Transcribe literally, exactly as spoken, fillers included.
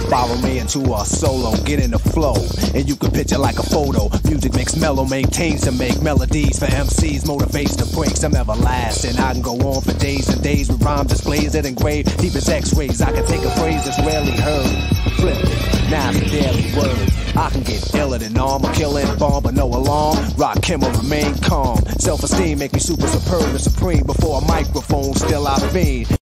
Follow me into a solo, get in the flow, and you can picture like a photo. Music makes mellow, maintains to make melodies for M Cs, motivates to break some everlasting. I can go on for days and days with rhyme displays that engrave deep as X-rays. I can take a phrase that's rarely heard, flip it, now it's a daily word. I can get iller than arm, a kill and bomb, but no alarm. Rakim will remain calm. Self-esteem make me super superb and supreme. Before a microphone, still I fiend.